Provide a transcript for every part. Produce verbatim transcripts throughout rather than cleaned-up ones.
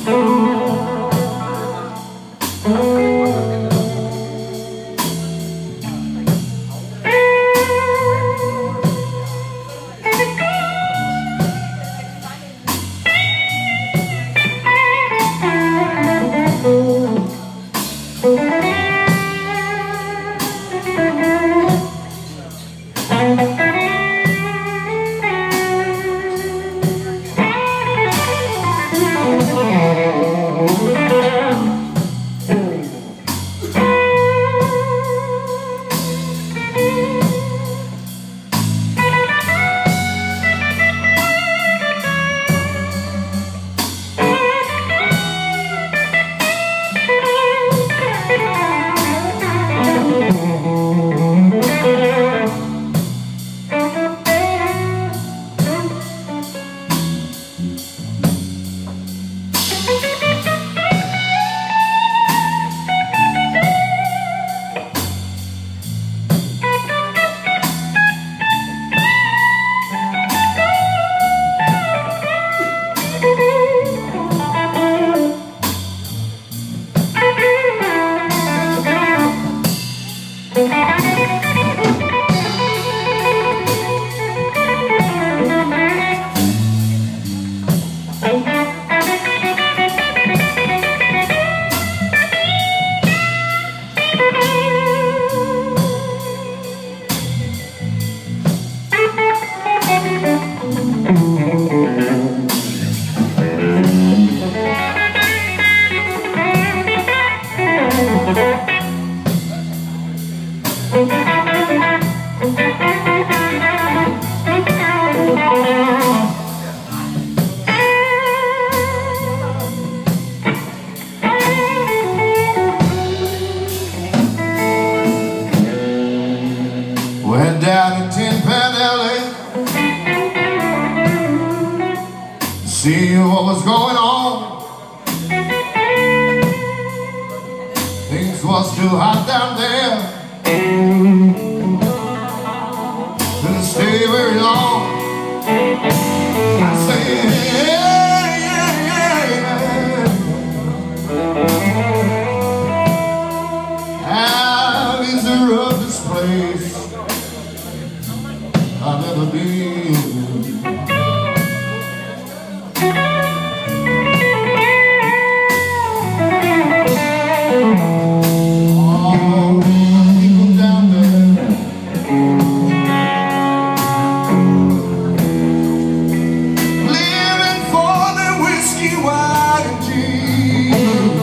Went down to Tin Pan Alley, see what was going on. Things was too hot down there, couldn't stay very long. I say, yeah, yeah, yeah, yeah. How is the roughest place I've ever been. All the people down there, living for their whiskey, wine, and gin.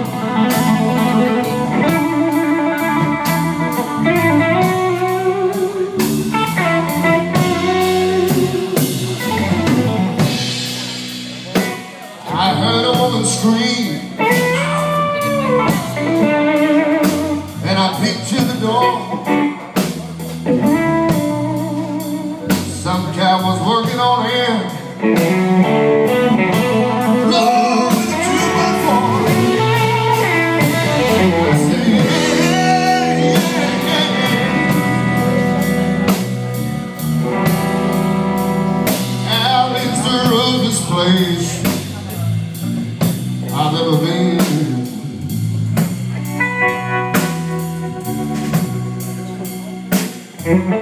I heard a woman scream, and I peeked to the door. Some cat was working on him, Lord, with a two by four. I said, yeah, yeah, yeah. Alley's the roughest place I've ever been. Mm-hmm.